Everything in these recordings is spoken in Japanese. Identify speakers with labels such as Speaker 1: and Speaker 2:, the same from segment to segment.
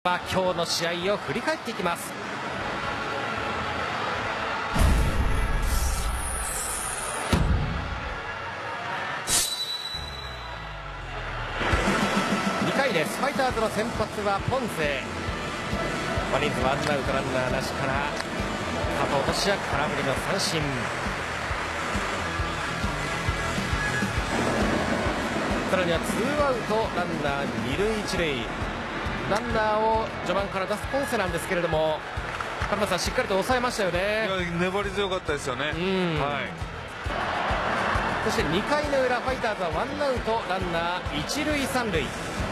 Speaker 1: 今日の試合を振り返っていきます。2回です。ファイターズの先発はポンセ。マリーンズワンアウトランナーなしから佐藤俊哉、空振りの三振。さらにはツーアウトランナー二塁一塁、ランナーを序盤から出すポンセなんですけれども、神田さんしっかりと抑えましたよね。
Speaker 2: 粘り強かったですよね。はい、
Speaker 1: そして2回の裏ファイターズはワンアウトランナー一塁三塁。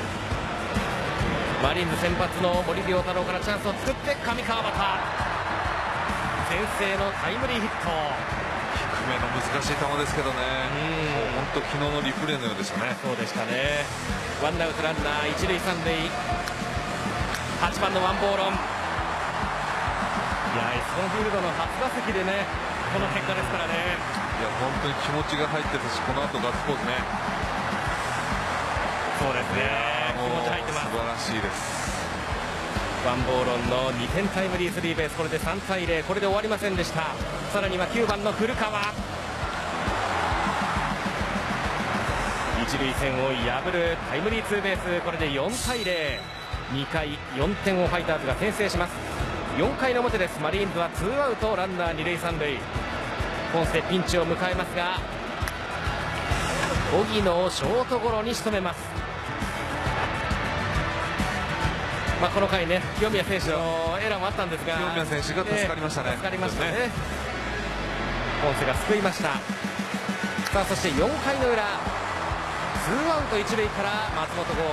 Speaker 1: マリーンズ先発の森遼太郎からチャンスを作って上川畑、先制のタイムリーヒット。
Speaker 2: 低めの難しい球ですけどね、本当昨日のリプレイのようでしたね。
Speaker 1: そうでしたね。ワンアウトランナー一塁三塁、8番のワンボーロン。いや、エスコンフィールドの初打席でね、この結果ですからね。
Speaker 2: いや、本当に気持ちが入ってたし、この後ガッツポーズね。
Speaker 1: そうですね、気持ち入ってます。
Speaker 2: 素晴らしいです。
Speaker 1: ワンボーロンの2点タイムリースリーベース、これで3対0、これで終わりませんでした。さらには9番の古川、一塁線を破るタイムリーツーベース、これで4対0、2回4点をファイターズが先制します。4回の表です。マリーンズはツーアウトランナー二塁三塁、ポンセピンチを迎えますが荻野をショートゴロに仕留めます。この回ね、清宮選手のエラーもあったんですが、
Speaker 2: 清宮選手が助かりましたね。
Speaker 1: 助かりましたね。ポンセが救いました。さあ、そして4回の裏、ツーアウト一塁から松本剛、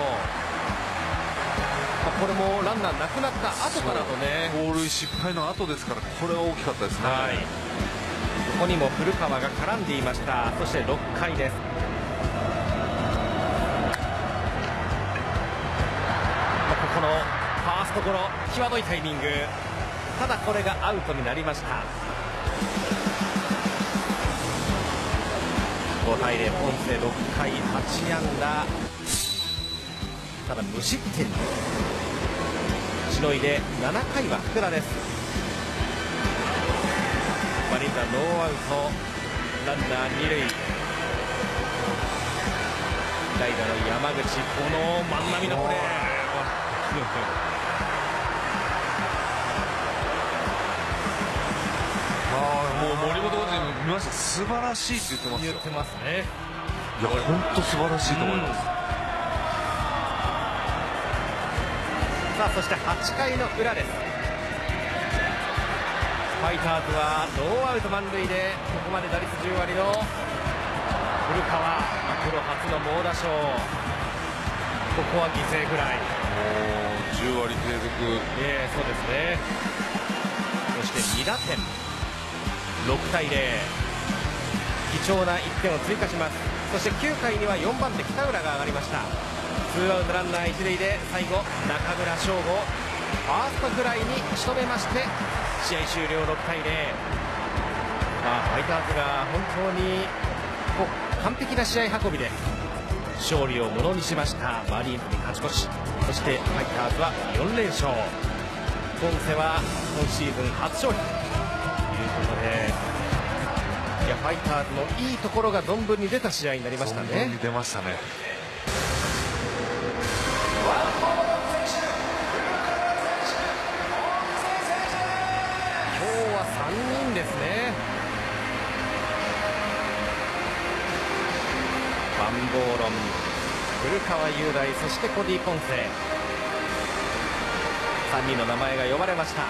Speaker 1: これもランナーなくなった後からのね、
Speaker 2: 盗塁失敗の後ですから、これは大きかったですね。
Speaker 1: ここにも古川が絡んでいました。そして6回です。このファーストゴロ、際どいタイミング、ただこれがアウトになりました。5対0、ポンセ6回8安打、ただ無失点にしのいで、7回は福田です。マリーンズはノーアウトランナー二塁、代打の山口、この万波のプレー
Speaker 2: もう森本コーチ見ました。素晴らしいって言ってますよ。
Speaker 1: 言ってますね。
Speaker 2: いや、本当素晴らしいと思います。
Speaker 1: さあ、そして8回の裏です。ファイターズはノーアウト満塁で、ここまで打率10割の古川、プロ初の猛打賞、ここは犠牲フライ。
Speaker 2: 10割継続。
Speaker 1: そうですね。そして2打点、6対0、貴重な1点を追加します。そして9回には4番手北浦が上がりました。ツーアウトランナー一塁で最後中村奨吾、ファーストフライに仕留めまして、試合終了6対0。ファイターズが本当に完璧な試合運びで勝利をものにしました。マリーンズに勝ち越し、そしてファイターズは4連勝、ポンセは今シーズン初勝利ということで、いや、ファイターズのいいところが存分に出た試合になりましたね。
Speaker 2: 存分に出ましたね。
Speaker 1: 今日は3人ですね。ワンボーロン、古川雄大、そしてコディ・ポンセ、3人の名前が呼ばれました。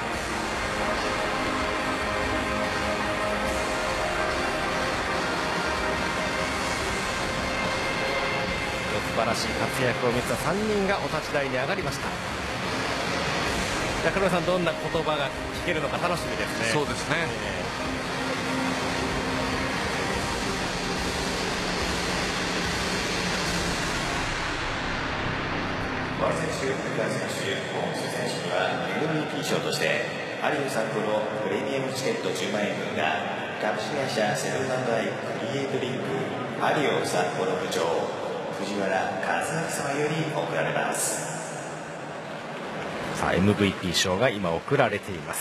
Speaker 1: 素晴らしい活躍を見せた3人がお立ち台に上がりました。中村さん、どんな言葉が聞けるのか楽しみですね。
Speaker 2: そうですね。
Speaker 3: ワイ選手、福田選手、ポンセ選手には MVP 賞として有吉さんとのプレミアムチケット10万円分が株式会社セブン&アイクリエイトリンク有吉札幌部長藤原和明様より贈られます。
Speaker 1: さあ MVP 賞が今贈られています。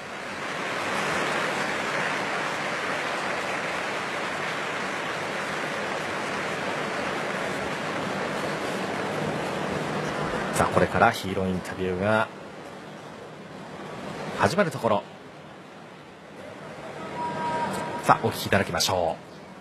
Speaker 1: さあこれからヒーローインタビューが始まるところ、さあお聞きいただきましょ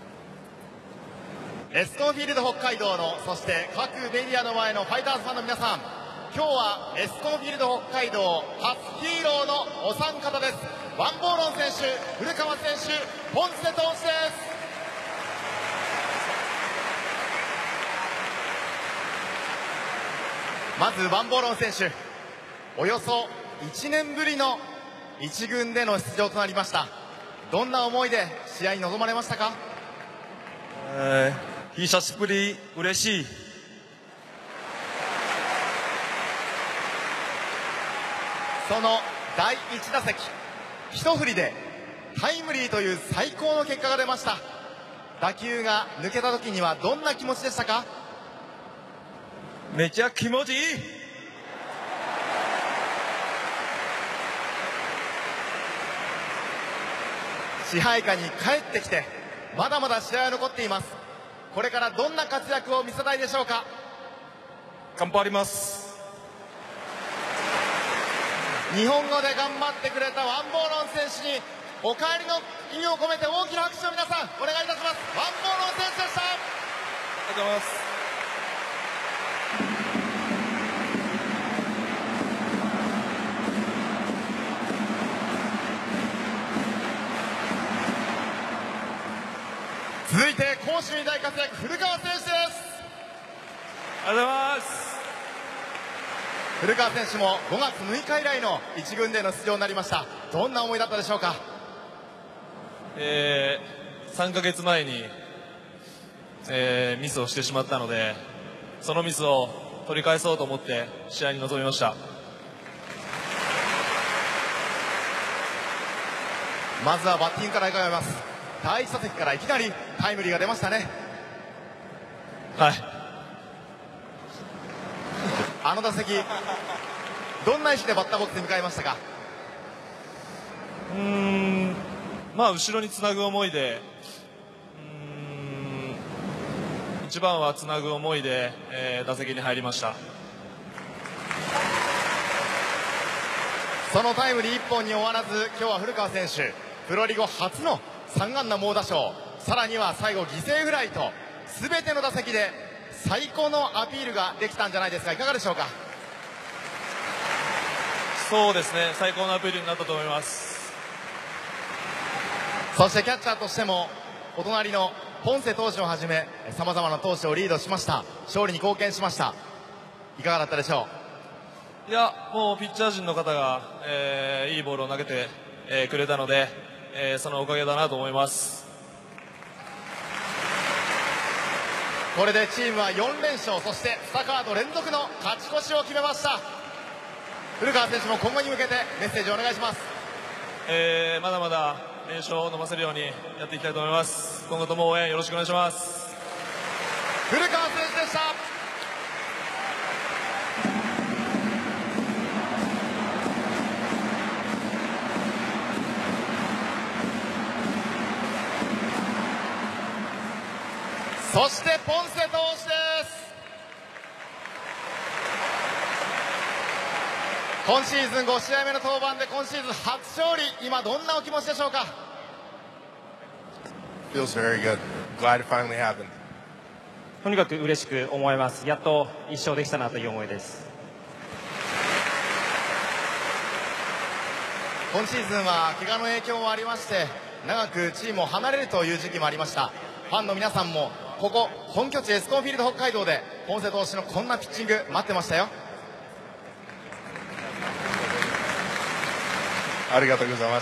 Speaker 4: う。エスコンフィールド北海道の、そして各メディアの前のファイターズファンの皆さん、今日はエスコンフィールド北海道初ヒーローのお三方です。ワンボーロン選手、古川選手、ポンセ投手です。まずワンボーロン選手、およそ1年ぶりの1軍での出場となりました。どんな思いで試合に臨まれましたか？
Speaker 5: 久しぶり、嬉しい。
Speaker 4: その第1打席、一振りでタイムリーという最高の結果が出ました。打球が抜けた時にはどんな気持ちでしたか？
Speaker 5: めちゃ気持ちいい。
Speaker 4: 支配下に帰ってきて、まだまだ試合は残っています。これからどんな活躍を見せたいでしょうか？
Speaker 5: 頑張ります。
Speaker 4: 日本語で頑張ってくれたワンボーロン選手にお帰りの意味を込めて大きな拍手を皆さんお願いいたします。ワンボーロン選手でした。
Speaker 5: ありがとうございます。
Speaker 4: 続いて攻守に大活躍、古川選手です。
Speaker 5: ありがとうございます。
Speaker 4: 古川選手も5月6日以来の1軍での出場になりました。どんな思いだったでしょうか
Speaker 5: ？3ヶ月前に、ミスをしてしまったので、そのミスを取り返そうと思って試合に臨みました。
Speaker 4: まずはバッティングから伺います。第1打席からいきなりタイムリーが出ましたね。
Speaker 5: はい。
Speaker 4: あの打席、どんな意識でバッターボックスに向かいましたか？
Speaker 5: まあ後ろにつなぐ思いで、一番はつなぐ思いで、打席に入りました。
Speaker 4: そのタイムリー1本に終わらず、今日は古川選手、プロ入り後初の3安打猛打賞、さらには最後犠牲フライと、全ての打席で最高のアピールができたんじゃないですか？いかがでしょうか？
Speaker 5: そうですね、最高のアピールになったと思います。
Speaker 4: そしてキャッチャーとしてもお隣のポンセ投手をはじめさまざまな投手をリードしました。勝利に貢献しました。いかがだったでしょ
Speaker 5: う？いや、もうピッチャー陣の方が、いいボールを投げて、くれたので、そのおかげだなと思います。
Speaker 4: これでチームは4連勝、そして2カード連続の勝ち越しを決めました。古川選手も今後に向けてメッセージをお願いします。
Speaker 5: まだまだ連勝を伸ばせるようにやっていきたいと思います。今後とも応援よろしくお願いします。
Speaker 4: 古川選手でした。そしてポンセ投手です。今シーズン5試合目の登板で今シーズン初勝利、今どんなお気持ちでしょうか？
Speaker 6: Feels very good. Glad it finally happened.
Speaker 7: とにかく嬉しく思います。やっと1勝できたなという思いです。
Speaker 4: 今シーズンは怪我の影響もありまして長くチームを離れるという時期もありました。ファンの皆さんもここ本拠地エスコンフィールド北海道でポンセ投手のこんなピッチング待ってましたよ。
Speaker 6: ありがとうございます。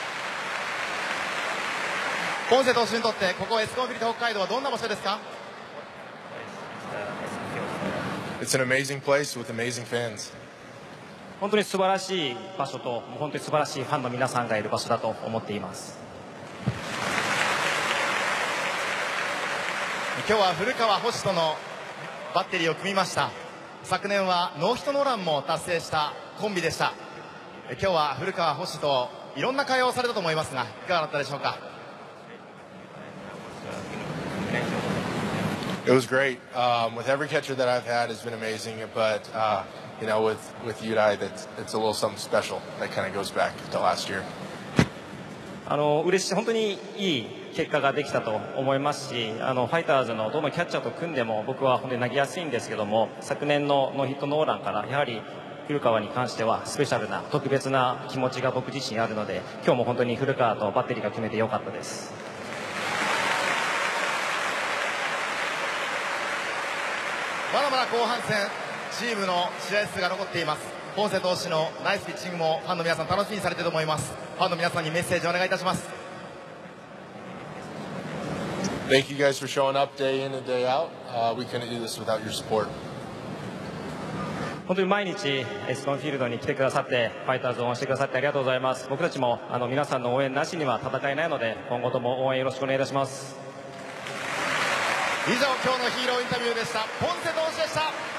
Speaker 4: ポンセ投手にとってここエスコンフィールド北海道はどんな場所ですか？
Speaker 6: It's an amazing place with amazing fans.
Speaker 7: 本当に素晴らしい場所と本当に素晴らしいファンの皆さんがいる場所だと思っています。
Speaker 4: 今日は古川星とのバッテリーを組みました。昨年はノーヒットノーランも達成したコンビでした。今日は古川、星といろんな会話をされたと思いますが、いかがだったでしょうか。
Speaker 6: It was great. With every catcher that I've had has been amazing, but you know, with Udai, it's a little something special that kind of goes back to last year.
Speaker 7: 嬉しい、本当にいい結果ができたと思いますし、ファイターズのどのキャッチャーと組んでも僕は本当に投げやすいんですけども、昨年のノーヒットノーランからやはり古川に関してはスペシャルな特別な気持ちが僕自身あるので、今日も本当に古川とバッテリーが決めてよかったです。
Speaker 4: まだまだ後半戦、チームの試合数が残っています。ポンセ投手のナイスピッチングもファンの皆さん楽しみにされていると思います。ファンの皆さんにメッセージをお願いいたします。
Speaker 6: Thank you guys for showing up day in and day out. We couldn't do this without your support.
Speaker 7: 本当に毎日エスコンフィールドに来てくださってファイターズを応援してくださってありがとうございます。僕たちも皆さんの応援なしには戦えないので、今後とも応援よろしくお願いいたします。
Speaker 4: 以上、今日のヒーローインタビューでした。ポンセ投手でした。